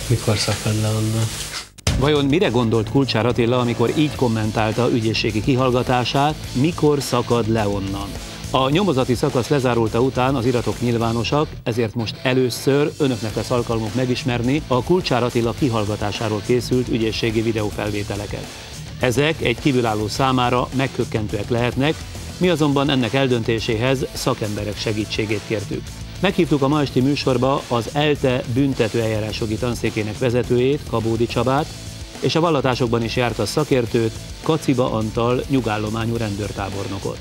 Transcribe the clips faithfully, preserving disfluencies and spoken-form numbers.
Mikor szakad le onnan? Vajon mire gondolt Kulcsár Attila, amikor így kommentálta ügyészségi kihallgatását, mikor szakad le onnan? A nyomozati szakasz lezárulta után az iratok nyilvánosak, ezért most először önöknek lesz alkalmuk megismerni a Kulcsár Attila kihallgatásáról készült ügyészségi videófelvételeket. Ezek egy kívülálló számára megkökkentőek lehetnek, mi azonban ennek eldöntéséhez szakemberek segítségét kértük. Meghívtuk a ma esti műsorba az ELTE büntetőeljárásjogi tanszékének vezetőjét, Kabódi Csabát, és a vallatásokban is járt a szakértőt, Kaciba Antal nyugállományú rendőrtábornokot.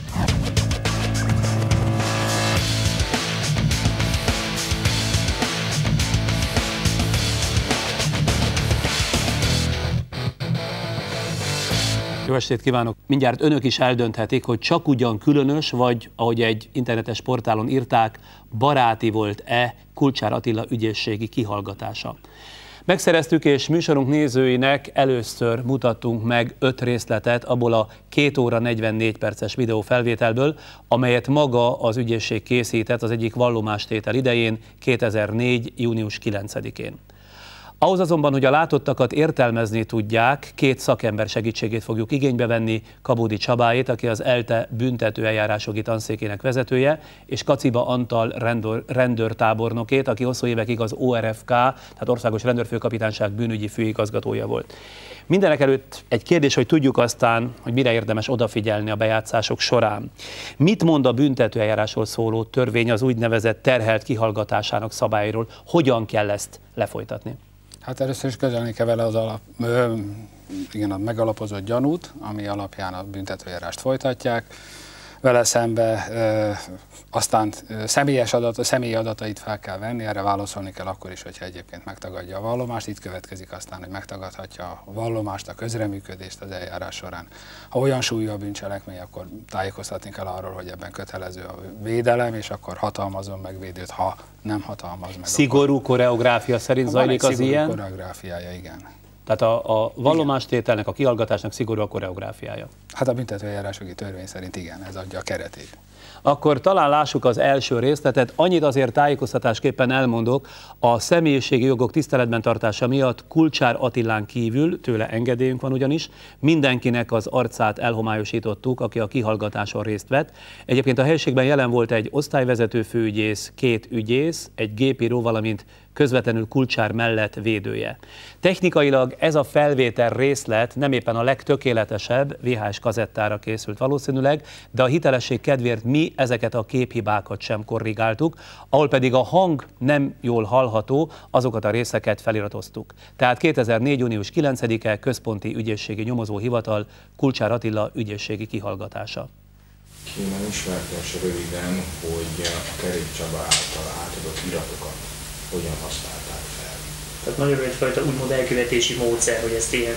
Jó estét kívánok! Mindjárt önök is eldönthetik, hogy csak ugyan különös, vagy ahogy egy internetes portálon írták, baráti volt-e Kulcsár Attila ügyészségi kihallgatása. Megszereztük, és műsorunk nézőinek először mutattunk meg öt részletet abból a két óra negyvennégy perces videófelvételből, amelyet maga az ügyészség készített az egyik vallomástétel idején, kétezer-négy. június kilencedikén. Ahhoz azonban, hogy a látottakat értelmezni tudják, két szakember segítségét fogjuk igénybe venni, Kabódi Csabáét, aki az ELTE büntetőeljárásjogi tanszékének vezetője, és Kaciba Antal rendőr, rendőrtábornokét, aki hosszú évekig az o er ef ká, tehát Országos Rendőrfőkapitányság bűnügyi főigazgatója volt. Mindenek előtt egy kérdés, hogy tudjuk aztán, hogy mire érdemes odafigyelni a bejátszások során. Mit mond a büntetőeljárásról szóló törvény az úgynevezett terhelt kihallgatásának szabályairól? Hogyan kell ezt lefolytatni? Hát először is közölni kell vele az alap, ö, igen, a megalapozott gyanút, ami alapján a büntetőeljárást folytatják. Vele szembe ö, aztán ö, személyes adat, személyi adatait fel kell venni, erre válaszolni kell akkor is, hogyha egyébként megtagadja a vallomást. Itt következik aztán, hogy megtagadhatja a vallomást, a közreműködést az eljárás során. Ha olyan súlyú a bűncselekmény, akkor tájékoztatni kell arról, hogy ebben kötelező a védelem, és akkor hatalmazon meg védőt, ha nem hatalmaz meg. Szigorú koreográfia szerint zajlik az ilyen? Szigorú koreográfiája, igen. Tehát a, a vallomástételnek, a kihallgatásnak szigorú a koreográfiája? Hát a büntetőeljárásjogi törvény szerint igen, ez adja a keretét. Akkor talán lássuk az első részletet. Annyit azért tájékoztatásképpen elmondok, a személyiségi jogok tiszteletben tartása miatt Kulcsár Attilán kívül, tőle engedélyünk van ugyanis, mindenkinek az arcát elhomályosítottuk, aki a kihallgatáson részt vett. Egyébként a helyiségben jelen volt egy osztályvezető főügyész, két ügyész, egy gépíró, valamint közvetlenül Kulcsár mellett védője. Technikailag ez a felvétel részlet nem éppen a legtökéletesebb, vé há es kazettára készült valószínűleg, de a hitelesség kedvéért mi ezeket a képhibákat sem korrigáltuk, ahol pedig a hang nem jól hallható, azokat a részeket feliratoztuk. Tehát kétezer-négy. június kilencedike, Központi Ügyészségi Nyomozóhivatal, Kulcsár Attila ügyészségi kihallgatása. Kérem ismertesse röviden, hogy a Kerék Csaba által átadott iratokat hogyan használták fel. Tehát nagyon egyfajta úgymond elkövetési módszer, hogy ezt ilyen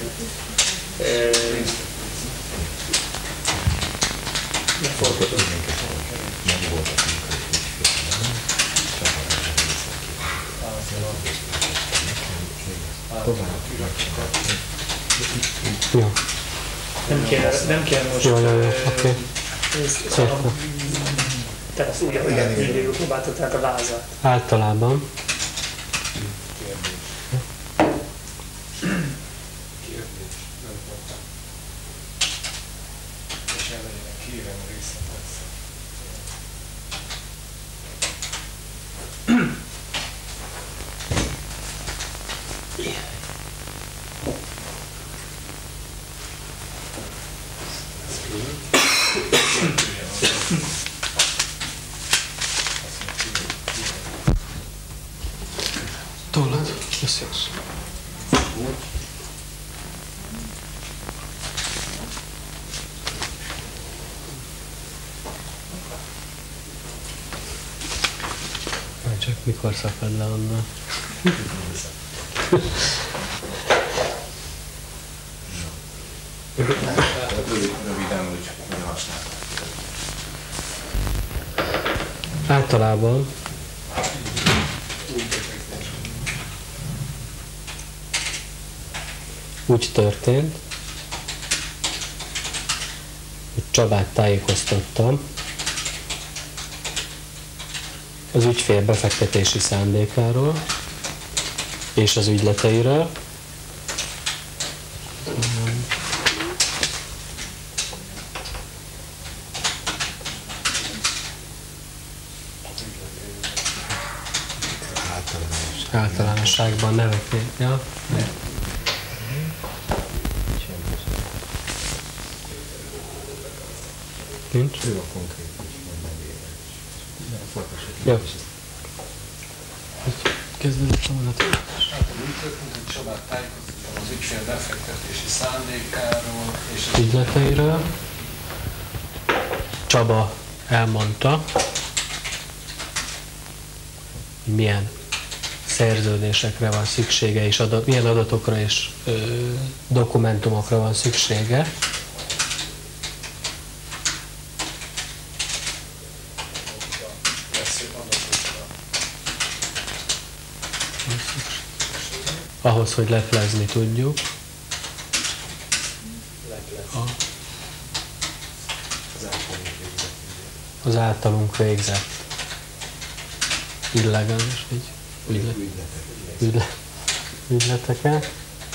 e, megfordítom. Nem kell, nem kell most... Jó, jó, jó, oké. Tehát azt úgy, ahogy mindig próbáltad, tehát a vázat. Általában. Tollad, beszélsz. Csak mikor szakad le onnan? Röviden, hogy mi használták. Általában úgy történt, hogy Csabát tájékoztattam az ügyfél befektetési szándékáról, és az ügyleteiről. Általánosságban nevek. Ja. Nincs? Ő a konkrét, ja. Kezdődik a mondat. Úgy történt, hogy Csabát tájékoztattam az ügyfél befektetési szándékáról és az ügyleteiről. Csaba elmondta, milyen szerződésekre van szüksége, és adat, milyen adatokra és ö, dokumentumokra van szüksége. Ahhoz, hogy leplezni tudjuk. A, az általunk végzett illegális ügylet, ügylet, ügyleteket.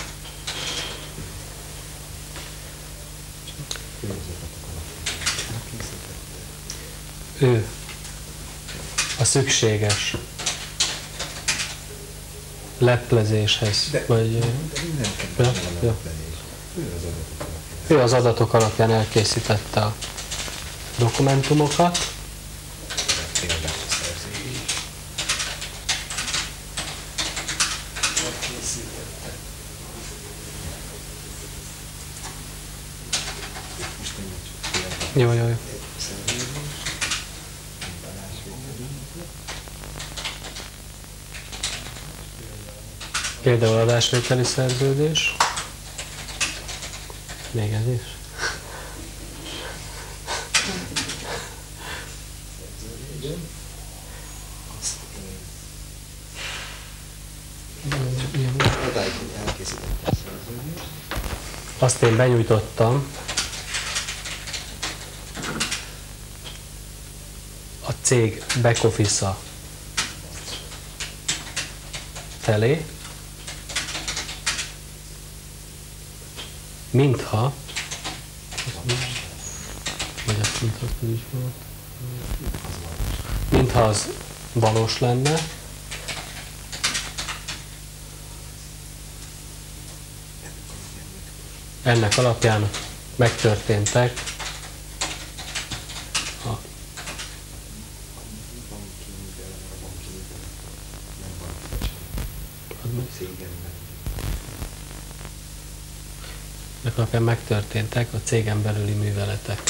Ő a szükséges leplezéshez, de, vagy... De ja, ja. Ő az adatok alapján elkészítette a dokumentumokat. Jó, jó, jó. Például adásvételi szerződés. Még ez is. Azt én benyújtottam a cég back office-a felé, mintha, vagy azt mintha azt is volt, mintha az valós lenne, ennek alapján megtörténtek a ennek alapján megtörténtek a cégen belüli műveletek.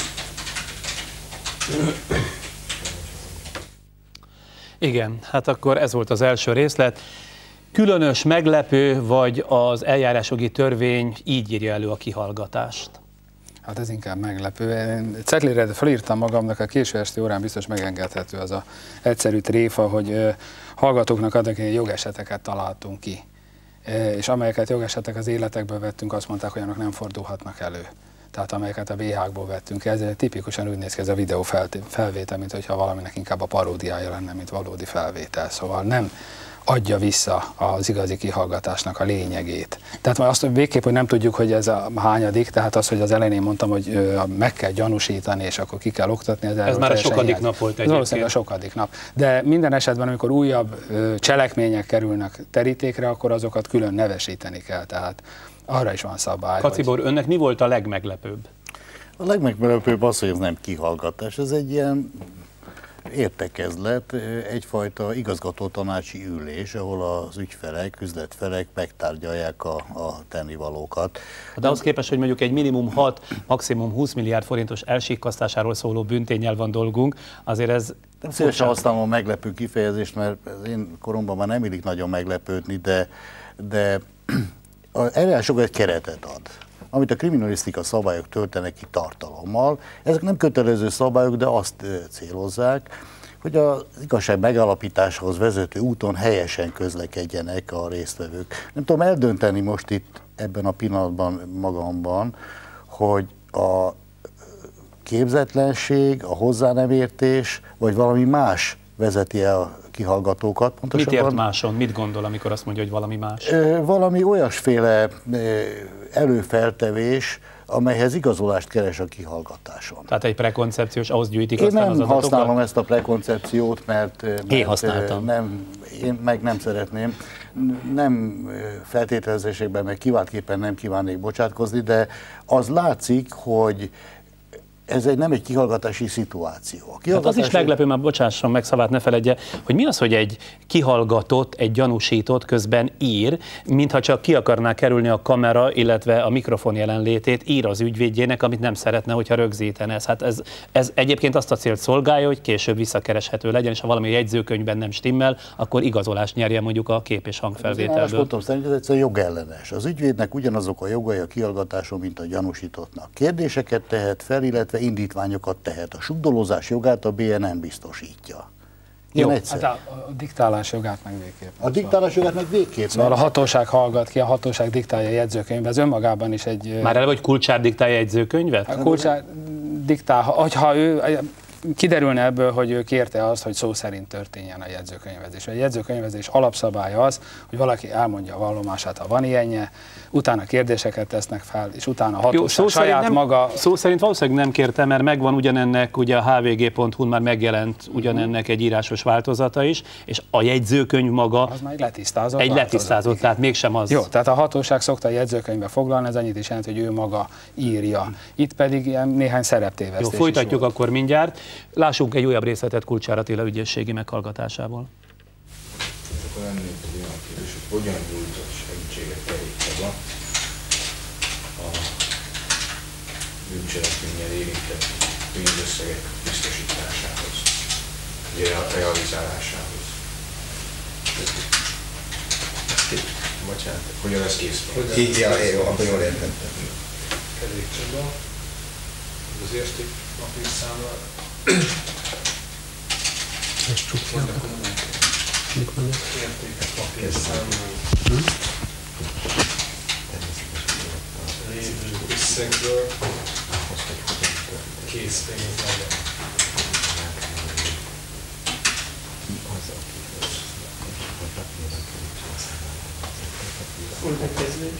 Igen, hát akkor ez volt az első részlet. Különös, meglepő, vagy az eljárásjogi törvény így írja elő a kihallgatást? Hát ez inkább meglepő. Én cetlire felírtam magamnak, a késő esti órán biztos megengedhető az a egyszerű tréfa, hogy hallgatóknak adnak jogeseteket találtunk ki. És amelyeket jogesetek az életekből vettünk, azt mondták, hogy olyanok nem fordulhatnak elő. Tehát amelyeket a bé há-kból vettünk. Ez tipikusan úgy néz ki ez a videó felvétel, mint hogyha valaminek inkább a paródiája lenne, mint valódi felvétel. Szóval nem adja vissza az igazi kihallgatásnak a lényegét. Tehát majd azt végképp, hogy nem tudjuk, hogy ez a hányadik, tehát az, hogy az elején mondtam, hogy meg kell gyanúsítani, és akkor ki kell oktatni. Ez, ez már a sokadik hiány. Nap volt egyébként. Valószínűleg a sokadik nap. De minden esetben, amikor újabb cselekmények kerülnek terítékre, akkor azokat külön nevesíteni kell. Tehát arra is van szabály. Kacibor, hogy... önnek mi volt a legmeglepőbb? A legmeglepőbb az, hogy ez nem kihallgatás. Ez egy ilyen értekezlet, egyfajta igazgatótanácsi ülés, ahol az ügyfelek, üzletfelek megtárgyalják a, a tennivalókat. De ahhoz képest, hogy mondjuk egy minimum hat, maximum húsz milliárd forintos elsikkasztásáról szóló bünténnyel van dolgunk, azért ez... Nem szívesen használom a meglepő kifejezést, mert az én koromban már nem illik nagyon meglepődni, de, de eljárások egy keretet ad, amit a kriminalisztika szabályok töltenek ki tartalommal. Ezek nem kötelező szabályok, de azt célozzák, hogy az igazság megállapításához vezető úton helyesen közlekedjenek a résztvevők. Nem tudom eldönteni most itt ebben a pillanatban magamban, hogy a képzetlenség, a hozzá nem értés, vagy valami más vezeti el a kihallgatókat. Mit ért máson? Mit gondol, amikor azt mondja, hogy valami más? Valami olyasféle előfeltevés, amelyhez igazolást keres a kihallgatáson. Tehát egy prekoncepciós, ahhoz gyűjtik én aztán nem az adatokat? használom ezt a prekoncepciót, mert, én használtam. Nem, én meg nem szeretném. Nem feltételezésekben, meg kiváltképpen nem kívánnék bocsátkozni, de az látszik, hogy ez egy, nem egy kihallgatási szituáció. Kihallgatási... Hát az is meglepő, már bocsásson meg, szavát ne feledje, hogy mi az, hogy egy kihallgatott, egy gyanúsított közben ír, mintha csak ki akarná kerülni a kamera, illetve a mikrofon jelenlétét, ír az ügyvédjének, amit nem szeretne, hogyha rögzítene. Hát ez, ez egyébként azt a célt szolgálja, hogy később visszakereshető legyen, és ha valami jegyzőkönyvben nem stimmel, akkor igazolást nyerje mondjuk a kép- és hangfelvételből. Most mondtam, szerint ez egyszerűen jogellenes. Az ügyvédnek ugyanazok a jogai a kihallgatáson, mint a gyanúsítottnak. Kérdéseket tehet fel, illetve indítványokat tehet. A sugdolózás jogát a bé en em biztosítja. Ilyen Jó, egyszerű. hát a, a diktálás jogát meg végképp. A diktálás jogát meg végképp. Szóval a hatóság hallgat ki, a hatóság diktálja a jegyzőkönyvbe, ez önmagában is egy... Már eleve, hogy Kulcsár diktálja jegyzőkönyvet? A Kulcsár diktál, hogyha ő... Kiderülne ebből, hogy ő kérte azt, hogy szó szerint történjen a jegyzőkönyvezés. A jegyzőkönyvezés alapszabálya az, hogy valaki elmondja a vallomását, ha van ilyenje, utána kérdéseket tesznek fel, és utána a hatóság saját nem, maga... Szó szerint valószínűleg nem kérte, mert megvan ugyanennek, ugye a há vé gé pont hu-n már megjelent ugyanennek egy írásos változata is, és a jegyzőkönyv maga... Az már egy letisztázott Egy változat, letisztázott, tehát mégsem az... Jó, tehát a hatóság szokta a jegyzőkönyvbe foglalni, ez annyit is jelent, hogy ő maga írja. Itt pedig ilyen néhány szereptévesztés. Jó, folytatjuk akkor mindjárt. Lássunk egy újabb részletet Kulcsár Attila ügyészségi meghallgatásából. Akkor lennék egy olyan kérdés, hogy hogyan nyújtott segítséget Kerék Csaba a bűncselekménnyel érintett pénzösszegek biztosításához, ugye a realizálásához. Bocsánat, hogyan lesz kész? Ja, jó, akkor jól értettem. Kerék Csaba, az érték papírszámla. És csukja. Mit mondja? Értékes papírszámla. Lévő összegből készpénz legyen. Fölbekezdés.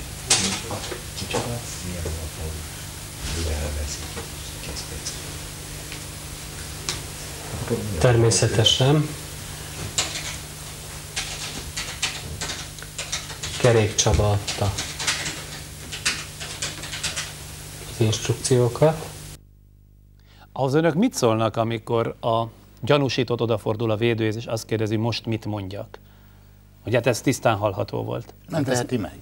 Természetesen Kerék Csaba adta az instrukciókat. Az önök mit szólnak, amikor a gyanúsított odafordul a védőhöz, és azt kérdezi, most mit mondjak? Ugye hát ez tisztán hallható volt. Nem teheti meg.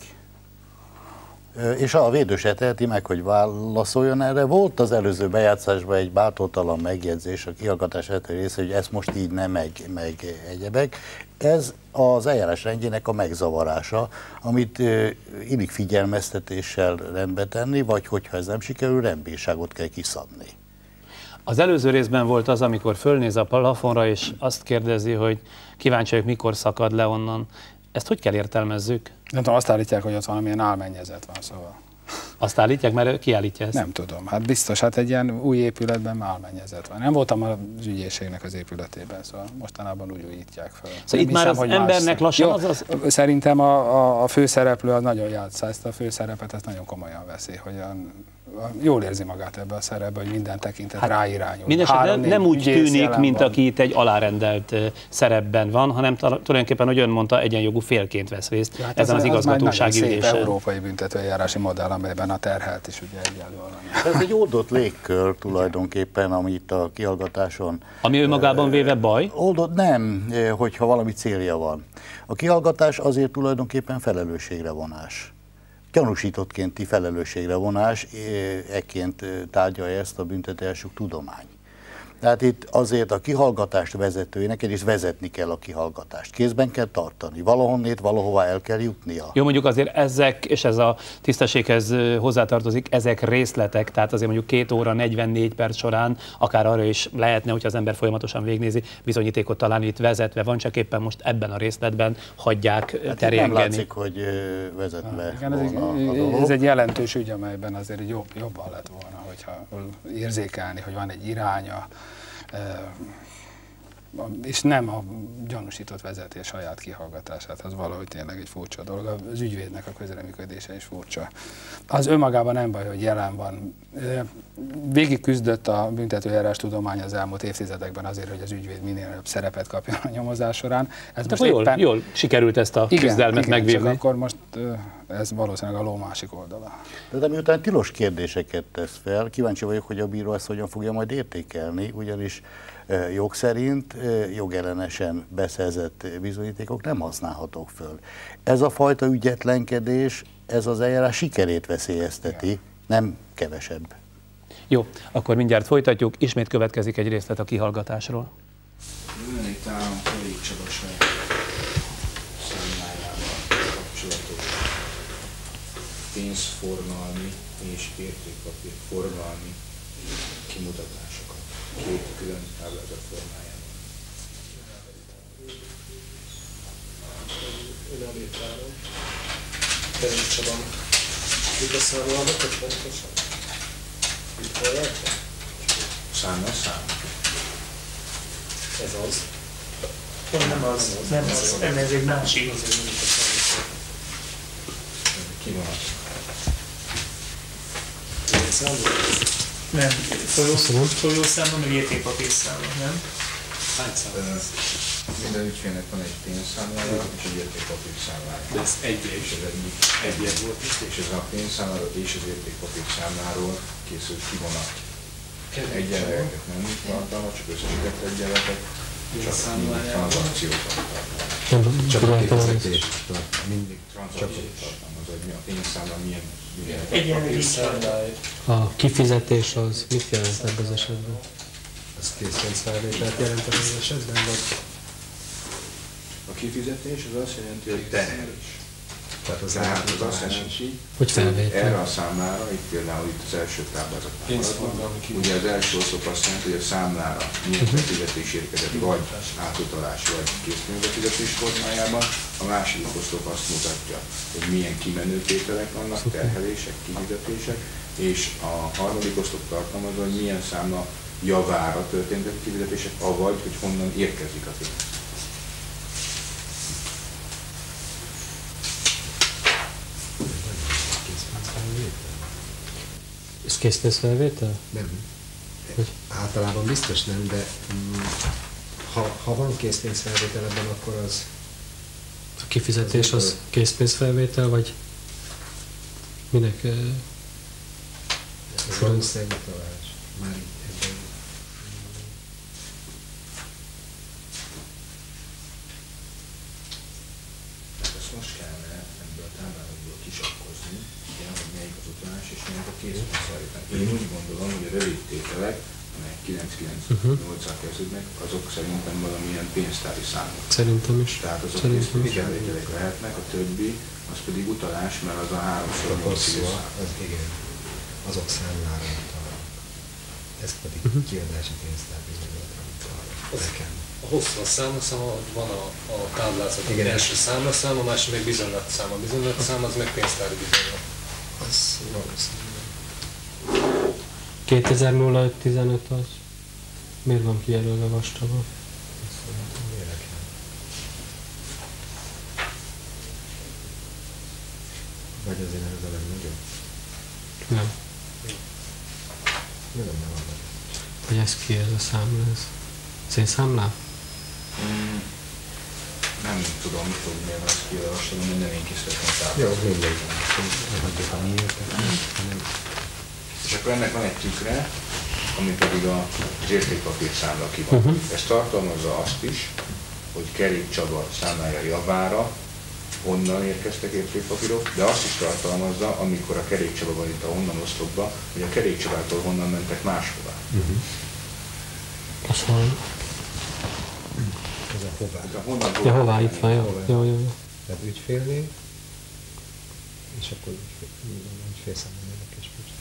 És a védő se teheti meg, hogy válaszoljon erre. Volt az előző bejátszásban egy bátortalan megjegyzés a kihallgatás első része, hogy ezt most így nem, meg, meg egyebek. Ez az eljárás rendjének a megzavarása, amit illik figyelmeztetéssel rendbe tenni, vagy hogyha ez nem sikerül, rendbírságot kell kiszabni. Az előző részben volt az, amikor fölnéz a plafonra, és azt kérdezi, hogy kíváncsi vagyok, mikor szakad le onnan. Ezt hogy kell értelmezzük? Nem tudom, azt állítják, hogy ott valamilyen álmennyezet van, szóval. Azt állítják, mert ki állítja ezt? Nem tudom, hát biztos, hát egy ilyen új épületben már álmennyezet van. Nem voltam az ügyészségnek az épületében, szóval mostanában úgy újítják fel. Szóval itt már az embernek lassan Jó, az az... Szerintem a, a, a főszereplő az nagyon játsza ezt a főszerepet, ezt nagyon komolyan veszi, hogy a, a, jól érzi magát ebbe a szerepbe, hogy minden tekintet hát, ráirányul. Mindenesetre nem úgy tűnik, mint van. Aki itt egy alárendelt szerepben van, hanem tulajdonképpen, hogy ön mondta, egyenjogú félként vesz részt ja, hát ezen az, az igazgatósági ülésen. Ez egy európai büntetőeljárási modell, amelyben a terhelt is ugye egyelően. Ez egy oldott légkör tulajdonképpen, amit a kihallgatáson... Ami önmagában véve baj? Oldott nem, hogyha valami célja van. A kihallgatás azért tulajdonképpen felelősségre vonás. Gyanúsítottkénti felelősségre vonás, ekként tárgyalja ezt a büntetőeljárásjog tudomány. Tehát itt azért a kihallgatást vezetőjének egyrészt vezetni kell a kihallgatást. Kézben kell tartani, valahonnét, valahová el kell jutnia. Jó, mondjuk azért ezek, és ez a tisztességhez hozzátartozik, ezek részletek, tehát azért mondjuk két óra, negyvennégy perc során akár arra is lehetne, hogyha az ember folyamatosan végnézi, bizonyítékot találni itt vezetve van, csak éppen most ebben a részletben hagyják hát terjengeni. Nem látszik, hogy vezetve hát, igen, ez, egy, ez egy jelentős ügy, amelyben azért jobb, jobban lett volna, hogyha érzékelni, hogy van egy iránya, és nem a gyanúsított vezetés saját kihallgatását, az valahogy tényleg egy furcsa dolog. Az ügyvédnek a közreműködése is furcsa. Az önmagában nem baj, hogy jelen van. Végig küzdött a büntetőjárás tudomány az elmúlt évtizedekben azért, hogy az ügyvéd minél nagyobb szerepet kapjon a nyomozás során. Ez most jól, éppen... jól sikerült ezt a igen, küzdelmet igen, megvívni. Csak akkor most ez valószínűleg a ló másik oldala. De, de miután tilos kérdéseket tesz fel, kíváncsi vagyok, hogy a bíró ezt hogyan fogja majd értékelni, ugyanis jog szerint jogellenesen beszerzett bizonyítékok nem használhatók föl. Ez a fajta ügyetlenkedés, ez az eljárás sikerét veszélyezteti, igen. Nem kevesebb. Jó, akkor mindjárt folytatjuk, ismét következik egy részlet a kihallgatásról. Van itt a Kerék Csaba számlájával kapcsolatos pénzforgalmi és értékpapír forgalmi kimutatásokat. Két külön táblázat formájában. Önállítáron. Kerék Csaba. Itt a számládat, pontosan? Itt hallgatja? Számla szám. Ez az. Nem az, nem az, nem ez egy másik. Ki van az? Nem, folyószámla, meg értékpapírszámla, nem? Hány számla? Minden ügyfélnek van egy pénzszámlája és egy értékpapírszámlája. De ez egy és ez egyik. Egy volt. És ez a pénzszámláról és az értékpapírszámláról készült kivonat. Egyenleteket nem tartalmaz, csak összesített egyenletek, csak tranzakciókat tartalmaz. Csak a kifizetés mindig tranzakciót tartalmaz, hogy mi a pénzszámla milyen Egyenlet. A kifizetés az mit jelent ebben az esetben? Ez készpénzfelvételt jelent ebben az esetben, vagy? A kifizetés az azt jelenti, hogy terhelés. Tehát az, Tehát az azt jelenti, hogy felvétel. Erre a számlára, itt például itt az első táblázatban, ugye az első oszlop azt jelenti, hogy a számlára milyen uh-huh. befizetés érkezett, vagy átutalás, vagy készpénzbefizetés formájában. A második oszlop azt mutatja, hogy milyen kimenőtételek vannak, terhelések, kifizetések, és a harmadik oszlop tartalmazza, hogy milyen számla javára történtek a kifizetések, avagy, hogy honnan érkezik a pénz. Ez készpénzfelvétel? Nem. Hogy? Általában biztos nem, de mm, ha, ha van készpénzfelvétel ebben, akkor az... A kifizetés az készpénzfelvétel, vagy minek? Ez valószínűleg utalás. Már így ebben. Ezt most kellene ebből a táblázatból kisakkozni, igen, hogy melyik az utalás és melyik a készpénzfelvétel. Én úgy gondolom, hogy a rövid tételek, amelyek kilenc kilencvennyolccal kezdődnek, azok szerintem valamilyen pénztári számok. Szerintem is. Tehát azok készpénzfelvételek lehetnek, a többi, az pedig utalás, mert az a háromszor nyolc az igen, azok számlára utalnak. Ez pedig uh-huh. kiadási pénztár bizonyolatra utal nekem. A hosszú a számlaszám, van a, a táblázat, az első számlaszám, a másik meg bizonylatszám. A bizonylatszám az meg pénztári bizonylat. Az valószínűleg. kétezer nulla öt tizenöt az. Miért van kijelölve vastagon? Vagy azért ez a legnagyobb? Nem. Nem, nem van. Hogy ez ki ez a számla? Ez célszámlá? Mm, nem tudom, mit fog miért azt kiolvasni, de nem én készítettem táblát. Jó, mindegy. Nem hagyjuk a miért, hanem... És akkor ennek van egy tükre, ami pedig az értékpapír számla ki van. Uh-huh. Ez tartalmazza azt is, hogy Kerék Csaba számlája javára honnan érkeztek értékpapírok, de azt is tartalmazza, amikor a Kerék Csaba van itt a honnan oszlopba, hogy a Kerék Csabától honnan mentek máshová. Uh-huh. Az hol? Ez a hová. Ez a honnan ja, hová, itt van, jó, jó, jó, jó. Tehát ügyfélnél, és akkor ügyfélszámolnének és most.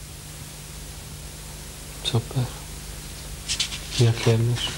Szuper. Mi a kérdés?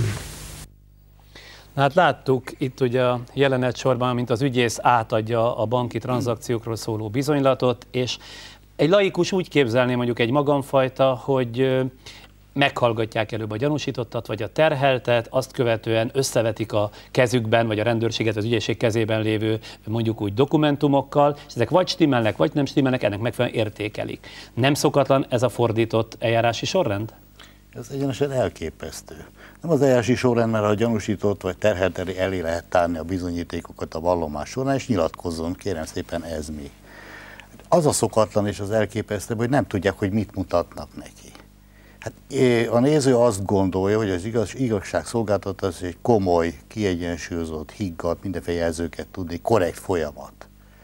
Hát láttuk itt ugye a jelenet sorban, mint az ügyész átadja a banki tranzakciókról szóló bizonylatot, és egy laikus úgy képzelné mondjuk egy magamfajta, hogy meghallgatják előbb a gyanúsítottat, vagy a terheltet, azt követően összevetik a kezükben, vagy a rendőrséget, az ügyészség kezében lévő mondjuk úgy dokumentumokkal, és ezek vagy stimmelnek, vagy nem stimmelnek, ennek megfelelően értékelik. Nem szokatlan ez a fordított eljárási sorrend? Ez egyenesen elképesztő. Nem az eljárási sorrend, mert a gyanúsított vagy terhelt elé lehet tárni a bizonyítékokat a vallomás során, és nyilatkozzon, kérem szépen, ez mi. Az a szokatlan és az elképesztő, hogy nem tudják, hogy mit mutatnak neki. Hát a néző azt gondolja, hogy az igaz, igazságszolgáltatás egy komoly, kiegyensúlyozott, higgadt, mindenféle jelzőket tudni, korrekt folyamat.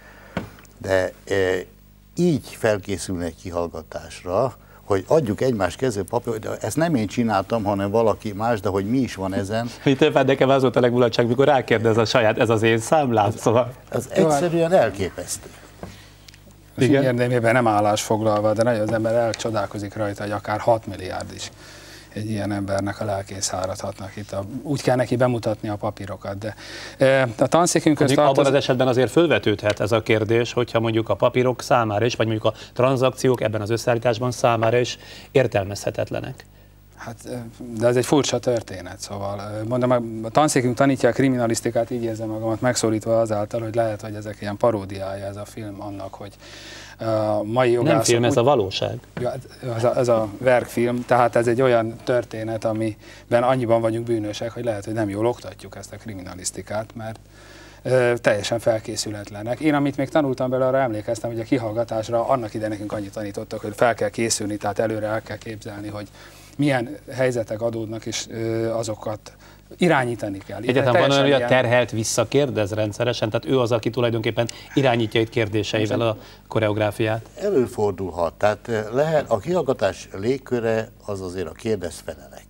De e, így felkészülnek kihallgatásra, hogy adjuk egymás kezé papírt, de ezt nem én csináltam, hanem valaki más, de hogy mi is van ezen. Többet nekem az volt a legmulatság, mikor rákérdez a saját, ez az én számlám, szóval. Ez egyszerűen elképesztő. Igen. Érdemében nem állásfoglalva, de nagyon az ember elcsodálkozik rajta, hogy akár hat milliárd is egy ilyen embernek a lelkén száradhatnak itt. A, úgy kell neki bemutatni a papírokat. De e, a tanszékünkhöz tartoz... Abban az esetben azért fölvetődhet ez a kérdés, hogyha mondjuk a papírok számára is, vagy mondjuk a tranzakciók ebben az összeállításban számára is értelmezhetetlenek. Hát, de ez egy furcsa történet, szóval mondom, a tanszékünk tanítja a kriminalisztikát, így érzem magamat megszólítva azáltal, hogy lehet, hogy ezek ilyen paródiája ez a film annak, hogy a mai jogászok... Nem film, ez a valóság. Ja, ez, a, ez a verkfilm, tehát ez egy olyan történet, amiben annyiban vagyunk bűnösek, hogy lehet, hogy nem jól oktatjuk ezt a kriminalisztikát, mert ö, teljesen felkészületlenek. Én, amit még tanultam belőle, arra emlékeztem, hogy a kihallgatásra annak ide nekünk annyit tanítottak, hogy fel kell készülni, tehát előre el kell képzelni, hogy milyen helyzetek adódnak, és ö, azokat irányítani kell. Egyáltalán van olyan, hogy a terhelt visszakérdez rendszeresen, tehát ő az, aki tulajdonképpen irányítja itt kérdéseivel a koreográfiát? Előfordulhat, tehát lehet, a kihallgatás légköre az azért a kérdezfelelek.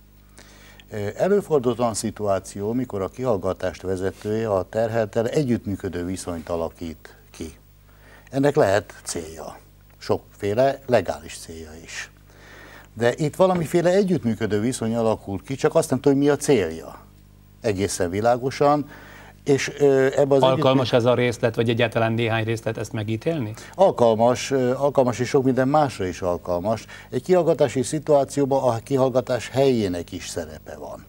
Előfordult olyan szituáció, mikor a kihallgatást vezetője a terheltel együttműködő viszonyt alakít ki. Ennek lehet célja, sokféle legális célja is. De itt valamiféle együttműködő viszony alakult ki, csak azt nem tudom, hogy mi a célja. Egészen világosan. És ebbe az alkalmas ez a részlet, vagy egyáltalán néhány részlet ezt megítélni? Alkalmas, alkalmas és sok minden másra is alkalmas. Egy kihallgatási szituációban a kihallgatás helyének is szerepe van.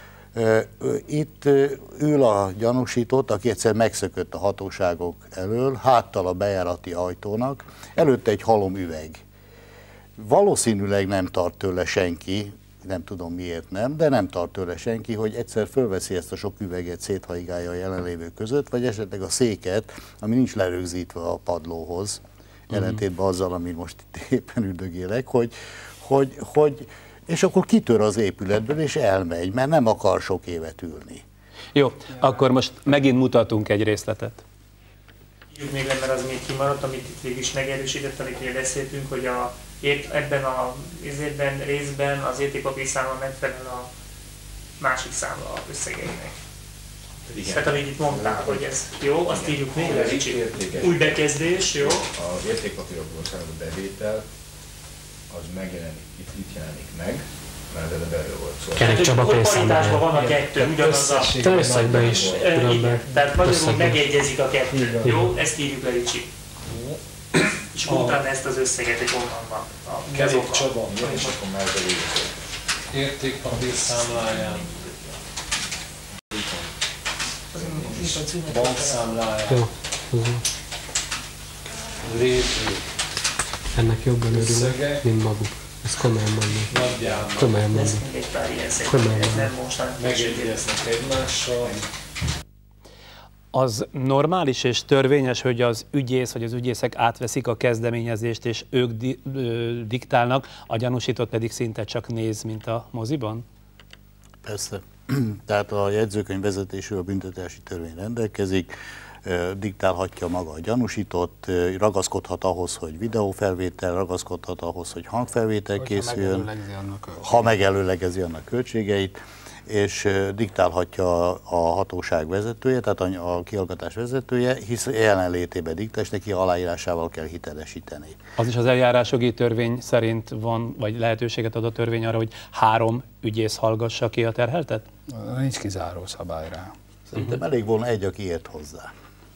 Itt ül a gyanúsított, aki egyszer megszökött a hatóságok elől, háttal a bejárati ajtónak, előtte egy halom üveg. Valószínűleg nem tart tőle senki, nem tudom miért nem, de nem tart tőle senki, hogy egyszer fölveszi ezt a sok üveget, széthajgálja a jelenlévők között, vagy esetleg a széket, ami nincs lerögzítve a padlóhoz, ellentétben azzal, amit most itt éppen üldögélek, hogy, hogy, hogy, és akkor kitör az épületből, és elmegy, mert nem akar sok évet ülni. Jó, akkor most megint mutatunk egy részletet. Írjuk még le, mert az még kimaradt, amit itt végig is megerősített, amit ugye beszéltünk, hogy a, ebben a részben, részben az értékpapír számla megfelel a másik számla összegeinek. Igen. Tehát amit itt mondtál, hogy ez jó, azt igen. Írjuk még le, kicsit. Új bekezdés, jó? Az értékpapírokból származó bevétel az megjelenik, itt, itt jelenik meg, mert ez a belül volt szó. Kerek Csaba pénzszámláján. Van a kettő, ugyanaz a... Te összegben is különben. Tehát magyarul megegyezik a kettő, jó? Ezt írjuk le, Ricsi. És akkor utána ezt az összeget, hogy honnan van. Kerek Csaba, és akkor már ez a végül. Értékpapír számláján. Bankszámláján. Lévő. Ennek jobban örülök, mint maguk. Ez komolyan mondom. Komolyan mondom. Komolyan mondom. Megegyeznek egymással. Az normális és törvényes, hogy az ügyész vagy az ügyészek átveszik a kezdeményezést, és ők di ö, diktálnak, a gyanúsított pedig szinte csak néz, mint a moziban? Persze. Tehát a jegyzőkönyv vezetésről a büntetési törvény rendelkezik, diktálhatja maga a gyanúsított, ragaszkodhat ahhoz, hogy videófelvétel, ragaszkodhat ahhoz, hogy hangfelvétel készüljön, ha megelőlegezi annak költségeit, és diktálhatja a hatóság vezetője, tehát a kihallgatás vezetője, hisz jelenlétében diktál, és neki aláírásával kell hitelesíteni. Az is az eljárásjogi törvény szerint van, vagy lehetőséget ad a törvény arra, hogy három ügyész hallgassa ki a terheltet? Nincs kizáró szabály rá. Szerintem uh-huh. elég volna egy, aki ért hozzá.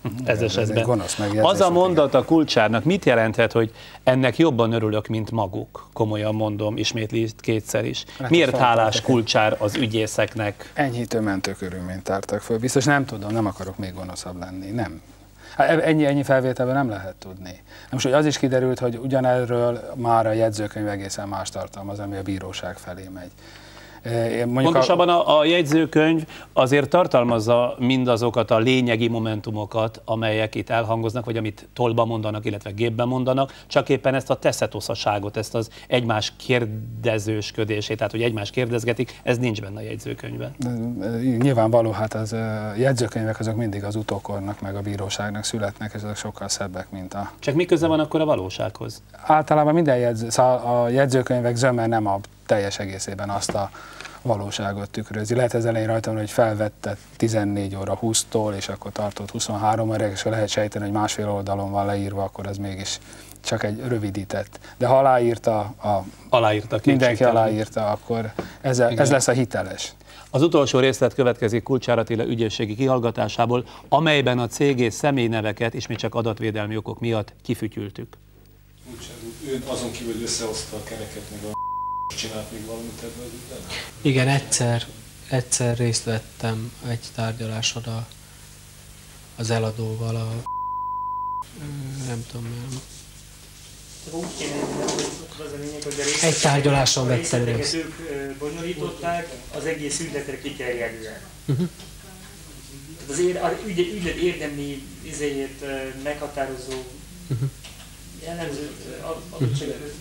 ez igen, esetben. Ez az a mondat a Kulcsárnak mit jelenthet, hogy ennek jobban örülök, mint maguk? Komolyan mondom, ismétli kétszer is. Hát miért hálás Kulcsár az ügyészeknek? Enyhítő mentő körülményt tártak föl. Biztos nem tudom, nem akarok még gonoszabb lenni. Nem. Hát ennyi, ennyi felvételben nem lehet tudni. Most, hogy az is kiderült, hogy ugyanerről már a jegyzőkönyv egészen más tartalmaz, ami a bíróság felé megy. Pontosabban a, a jegyzőkönyv azért tartalmazza mindazokat a lényegi momentumokat, amelyek itt elhangoznak, vagy amit tollba mondanak, illetve gépben mondanak, csak éppen ezt a teszetoszaságot, ezt az egymás kérdezősködését, tehát hogy egymás kérdezgetik, ez nincs benne a jegyzőkönyvben. Nyilvánvaló, hát az jegyzőkönyvek azok mindig az utókornak, meg a bíróságnak születnek, és azok sokkal szebbek, mint a... Csak mi köze van akkor a valósághoz? Általában minden jegyző, szóval a jegyzőkönyvek zöme nem a teljes egészében azt a valóságot tükrözi. Lehet ez elején rajta, hogy felvette tizennégy óra húsztól, és akkor tartott huszonhárom óra, és lehet sejteni, hogy másfél oldalon van leírva, akkor az mégis csak egy rövidített. De ha aláírta, a, aláírta mindenki aláírta, akkor ez, ez lesz a hiteles. Az utolsó részlet következik Kulcsár Attila ügyészségi kihallgatásából, amelyben a cég és személyneveket, ismét csak adatvédelmi okok miatt kifütyültük. Kulcsár úr, ön azon kívül, hogy összehozta a kereket, meg a csinált még valamit ebből? Igen, egyszer, egyszer részt vettem egy tárgyaláson a, az eladóval, a, nem tudom, nem. Egy tárgyaláson vettem részt. Ők bonyolították, az egész ügyletre kiterjedően. Uh-huh. Az ügylet, ügylet érdemi izéjét meghatározó uh-huh. jellemző adottságot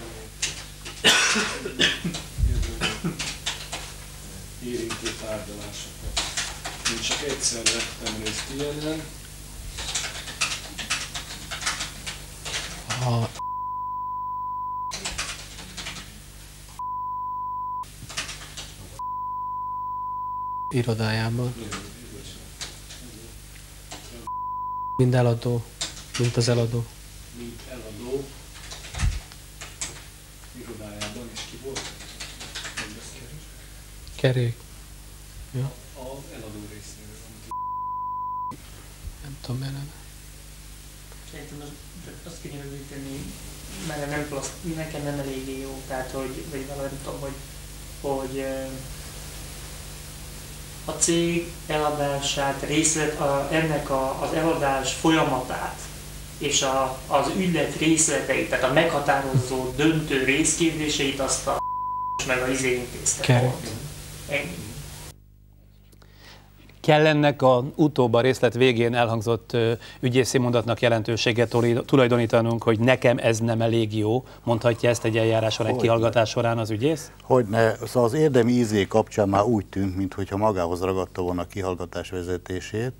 érinti tárgyalásokat. Én csak egyszer vettem részt ilyenen. A irodájában. Mind eladó, mint az eladó. Mint eladó irodájában is ki volt? Kerék. Ja. A eladó részéről. Nem tudom, miért nem. Szerintem azt kéne rövidíteni, mert nem plaszt, nekem nem eléggé jó, tehát hogy, vagy valahogy nem tudom, hogy, hogy a cég eladását, részlet, a, ennek a, az eladás folyamatát és a, az ügylet részleteit, tehát a meghatározó döntő részkérdéseit azt a meg a izé intézte. Ennyi. Kell ennek az utóbb a részlet végén elhangzott ügyészi mondatnak jelentőséget tulajdonítanunk, hogy nekem ez nem elég jó, mondhatja ezt egy eljárás során, egy kihallgatás során az ügyész? Hogyne, szóval az érdemi ízé kapcsán már úgy tűnt, mintha magához ragadta volna a kihallgatás vezetését,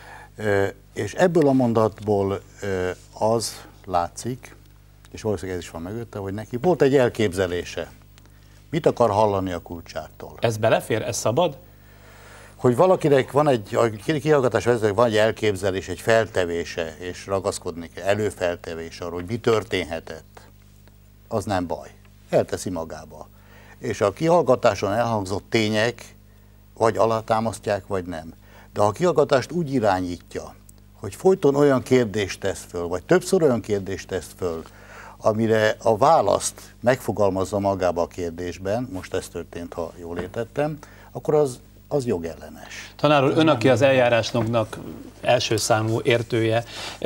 és ebből a mondatból az látszik, és valószínűleg ez is van mögötte, hogy neki volt egy elképzelése. Mit akar hallani a Kulcsártól? Ez belefér? Ez szabad? Hogy valakinek van egy, a kihallgatás vezetőnek van egy elképzelés, egy feltevése, és ragaszkodni kell, előfeltevés arról, hogy mi történhetett, az nem baj. Elteszi magába. És a kihallgatáson elhangzott tények vagy alátámasztják, vagy nem. De ha a kihallgatást úgy irányítja, hogy folyton olyan kérdést tesz föl, vagy többször olyan kérdést tesz föl, amire a választ megfogalmazza magába a kérdésben, most ez történt, ha jól értettem, akkor az az jogellenes. Tanár úr, ön, aki az eljárásnak első számú értője,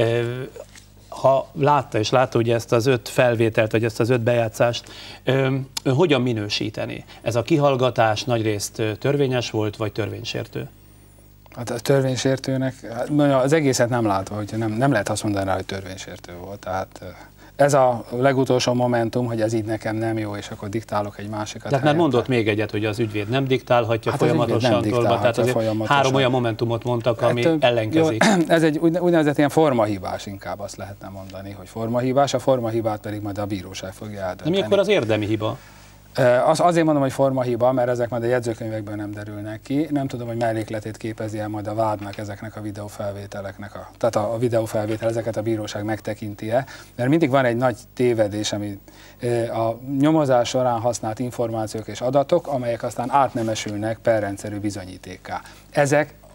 ha látta és látta ugye ezt az öt felvételt, vagy ezt az öt bejátszást, ön hogyan minősíteni? Ez a kihallgatás nagyrészt törvényes volt, vagy törvénysértő? Hát a törvénysértőnek, az egészet nem látva, hogy nem, nem lehet azt mondani rá, hogy törvénysértő volt. Tehát ez a legutolsó momentum, hogy ez így nekem nem jó, és akkor diktálok egy másikat. Tehát már mondott még egyet, hogy az ügyvéd nem diktálhatja hát folyamatosan, nem diktálhatja tehát azért folyamatosan. Három olyan momentumot mondtak, ami hát, ellenkezik. Jó, ez egy úgynevezett ilyen formahibás, inkább azt lehetne mondani, hogy formahibás, a formahibát pedig majd a bíróság fogja eldönteni. De mi akkor az érdemi hiba? Az, azért mondom, hogy formahiba, mert ezek majd a jegyzőkönyvekből nem derülnek ki. Nem tudom, hogy mellékletét képezi el majd a vádnak ezeknek a videófelvételeknek, a, tehát a, a videófelvétel ezeket a bíróság megtekinti-e, mert mindig van egy nagy tévedés, ami a nyomozás során használt információk és adatok, amelyek aztán átnemesülnek perrendszerű bizonyítékká. Ezek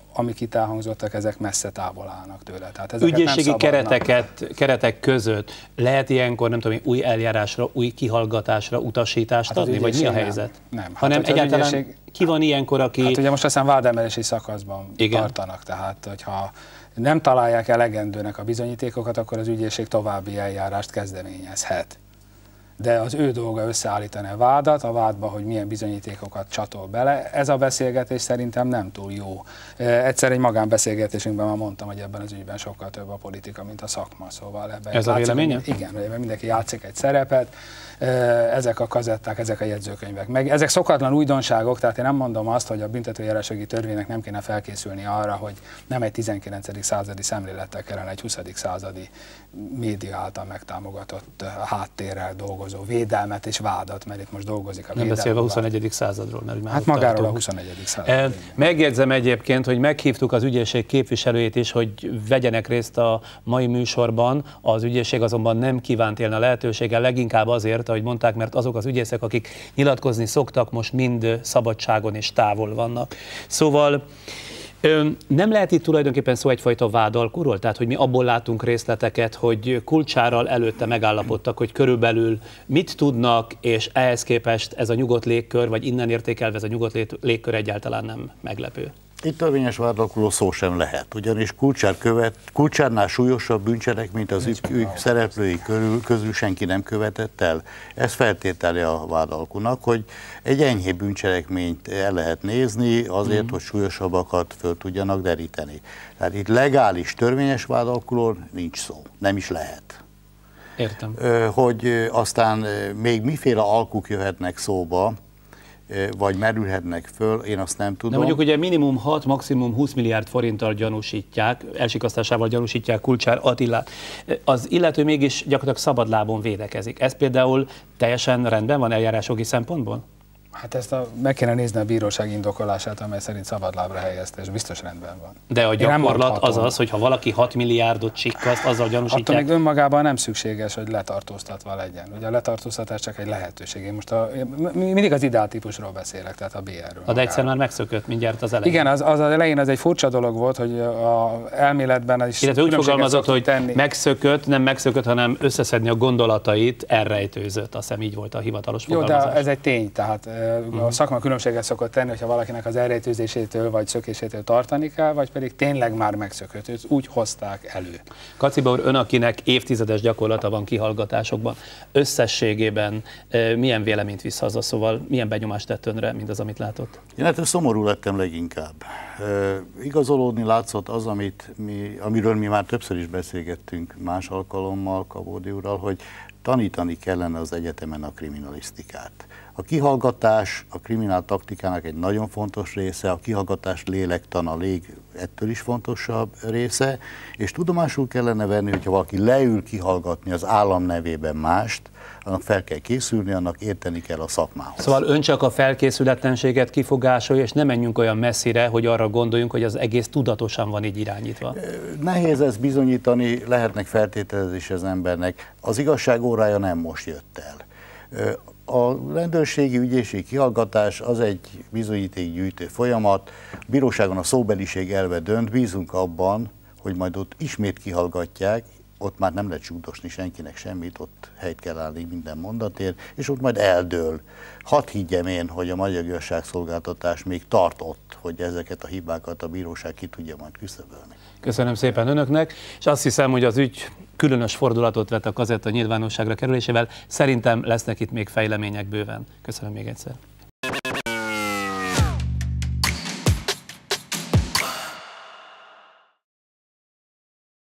amik itt elhangzottak, ezek messze távol állnak tőle. Tehát ügyészségi kereteket, keretek között lehet ilyenkor, nem tudom, új eljárásra, új kihallgatásra utasítást hát adni, vagy mi a helyzet? Nem. nem. Hanem hát, egyáltalán ügyészség... ki van ilyenkor, aki... Hát ugye most aztán vádemelési szakaszban igen. tartanak, tehát hogyha nem találják elegendőnek a bizonyítékokat, akkor az ügyészség további eljárást kezdeményezhet. De az ő dolga összeállítani a vádat, a vádba, hogy milyen bizonyítékokat csatol bele. Ez a beszélgetés szerintem nem túl jó. Egyszer egy magánbeszélgetésünkben már mondtam, hogy ebben az ügyben sokkal több a politika, mint a szakma. Szóval ebben ez a véleménye? Igen, ebben mindenki játszik egy szerepet. Ezek a kazetták, ezek a jegyzőkönyvek. Meg ezek szokatlan újdonságok, tehát én nem mondom azt, hogy a büntetőjárásjogi törvénynek nem kéne felkészülni arra, hogy nem egy tizenkilencedik századi szemlélettel kellene egy huszadik századi média által megtámogatott háttérrel dolgozó védelmet és vádat, mert itt most dolgozik a védelem. Nem beszélve a huszonegyedik századról, mert már hát magáról tartunk. A huszonegyedik század. Megjegyzem egyébként, hogy meghívtuk az ügyészség képviselőjét is, hogy vegyenek részt a mai műsorban. Az ügyészség azonban nem kívánt élni a lehetőséggel, leginkább azért, ahogy mondták, mert azok az ügyészek, akik nyilatkozni szoktak, most mind szabadságon és távol vannak. Szóval nem lehet itt tulajdonképpen szó egyfajta vádalkuról? Tehát, hogy mi abból látunk részleteket, hogy Kulcsárral előtte megállapodtak, hogy körülbelül mit tudnak, és ehhez képest ez a nyugodt légkör, vagy innen értékelve ez a nyugodt légkör egyáltalán nem meglepő. Itt törvényes vádalkuló szó sem lehet, ugyanis Kulcsár követ, Kulcsárnál súlyosabb bűncselekményt az ügy, ügy szereplői körül, közül senki nem követett el. Ez feltétele a vádalkunak, hogy egy enyhébb bűncselekményt el lehet nézni azért, mm. hogy súlyosabbakat föl tudjanak deríteni. Tehát itt legális, törvényes vádalkuló nincs szó, nem is lehet. Értem. Hogy aztán még miféle alkuk jöhetnek szóba, vagy merülhetnek föl, én azt nem tudom. De mondjuk ugye minimum hat, maximum húsz milliárd forinttal gyanúsítják, elsikasztásával gyanúsítják Kulcsár Attilát. Az illető mégis gyakorlatilag szabadlábon védekezik. Ez például teljesen rendben van eljárásjogi szempontból? Hát ezt a, meg kéne nézni a bíróság indokolását, amely szerint szabadlábra helyezte, és biztos rendben van. De a gyakorlat az az, hogy ha valaki hat milliárdot sikkaszt, azzal gyanúsítják. Attól még önmagában nem szükséges, hogy letartóztatva legyen. Ugye a letartóztatás csak egy lehetőség. Én most a, mindig az ideáltípusról beszélek, tehát a bé er-ről. De egyszer már megszökött mindjárt az elején. Igen, az, az elején az egy furcsa dolog volt, hogy a elméletben is. Illetve úgy fogalmazott, hogy tenni. megszökött, nem megszökött, hanem összeszedni a gondolatait, elrejtőzött. Azt hiszem így volt a hivatalos fogalmazás. Jó, de ez egy tény, tehát a szakma különbséget szokott tenni, hogyha valakinek az elrejtőzésétől vagy szökésétől tartani kell, vagy pedig tényleg már megszökött. Őt úgy hozták elő. Kaciba úr, ön, akinek évtizedes gyakorlata van kihallgatásokban, összességében e, milyen véleményt visz haza, szóval milyen benyomást tett önre, mint az, amit látott? Én hát szomorú lettem leginkább. E, igazolódni látszott az, amit mi, amiről mi már többször is beszélgettünk más alkalommal Kabódi úrral, hogy tanítani kellene az egyetemen a kriminalisztikát. A kihallgatás a kriminál taktikának egy nagyon fontos része, a kihallgatás lélektana lég ettől is fontosabb része, és tudomásul kellene venni, hogyha valaki leül kihallgatni az állam nevében mást, annak fel kell készülni, annak érteni kell a szakmához. Szóval ön csak a felkészületlenséget kifogásolja, és nem menjünk olyan messzire, hogy arra gondoljunk, hogy az egész tudatosan van így irányítva. Nehéz ezt bizonyítani, lehetnek feltételezés az embernek. Az igazság órája nem most jött el. A rendőrségi ügyészségi kihallgatás az egy bizonyítékgyűjtő folyamat, a bíróságon a szóbeliség elve dönt, bízunk abban, hogy majd ott ismét kihallgatják, ott már nem lehet csúdosni senkinek semmit, ott helyt kell állni minden mondatért, és ott majd eldől. Hadd higgyem én, hogy a magyar igazságszolgáltatás még tart ott, hogy ezeket a hibákat a bíróság ki tudja majd küszöbölni. Köszönöm szépen önöknek, és azt hiszem, hogy az ügy különös fordulatot vett a kazetta nyilvánosságra kerülésével. Szerintem lesznek itt még fejlemények bőven. Köszönöm még egyszer.